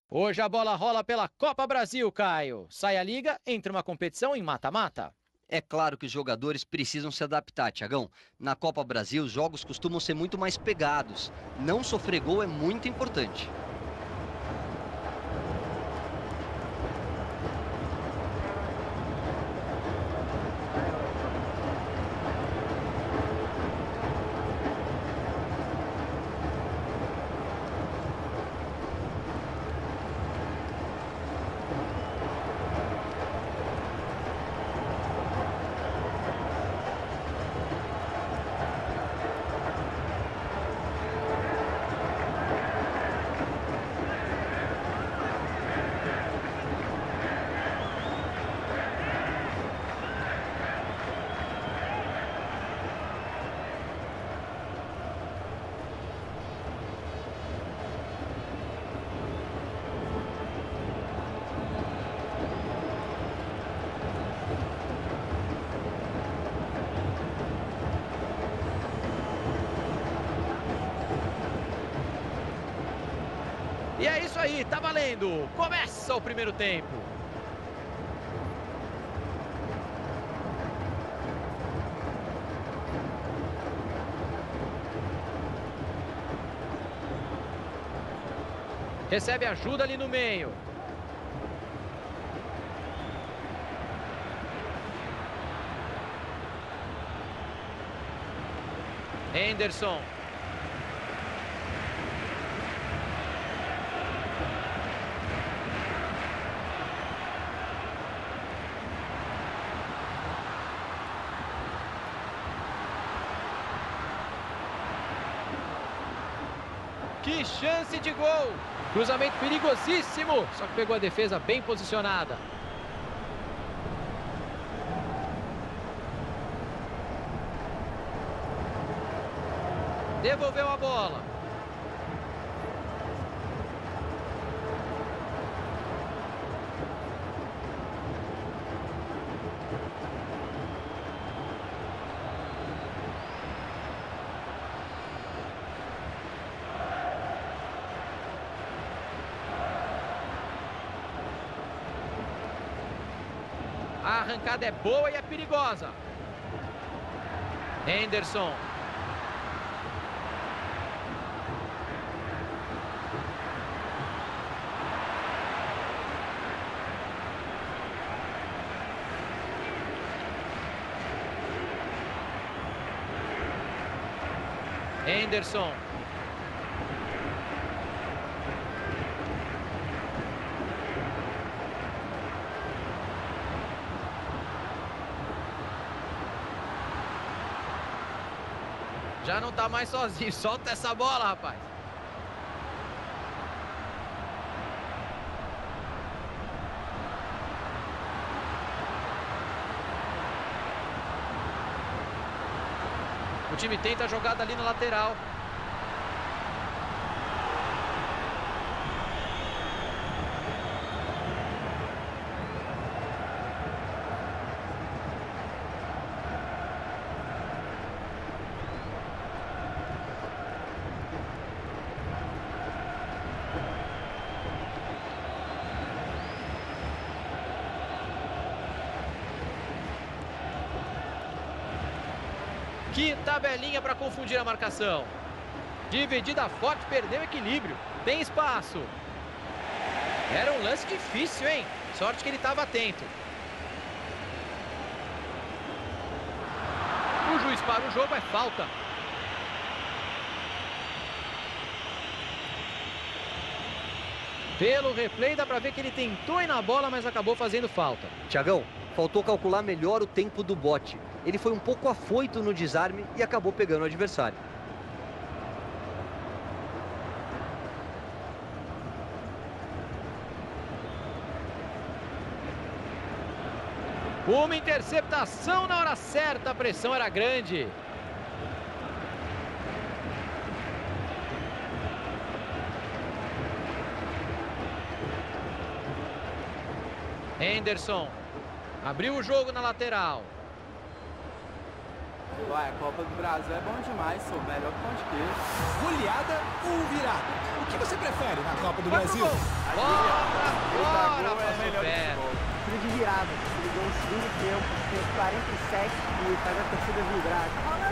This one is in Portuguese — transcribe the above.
Hoje a bola rola pela Copa Brasil, Caio. Sai a liga, entra uma competição em mata-mata. É claro que os jogadores precisam se adaptar, Tiagão. Na Copa Brasil, os jogos costumam ser muito mais pegados. Não sofrer gol é muito importante. E é isso aí, tá valendo. Começa o primeiro tempo. Recebe ajuda ali no meio. Henderson. Que chance de gol! Cruzamento perigosíssimo, só que pegou a defesa bem posicionada. Devolveu a bola. A arrancada é boa e é perigosa. Henderson. Henderson. Já não tá mais sozinho. Solta essa bola, rapaz. O time tenta a jogada ali na lateral. Que tabelinha para confundir a marcação. Dividida forte, perdeu equilíbrio. Tem espaço. Era um lance difícil, hein? Sorte que ele estava atento. O juiz para o jogo, é falta. Pelo replay dá para ver que ele tentou ir na bola, mas acabou fazendo falta. Tiagão, faltou calcular melhor o tempo do bote. Ele foi um pouco afoito no desarme e acabou pegando o adversário. Uma interceptação na hora certa, a pressão era grande. Henderson. Abriu o jogo na lateral. Ué, a Copa do Brasil é bom demais, sou melhor que pão de queijo. Goleada ou virada? O que você prefere na Copa do Brasil? Bora, melhor pé. Tudo de virada. Ele deu um segundo tempo, tem 47 e faz a torcida vibrar.